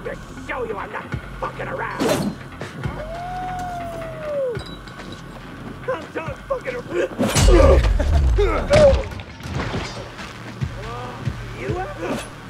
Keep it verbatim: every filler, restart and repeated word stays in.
to show you I'm not fucking around. I'm done fucking around. You?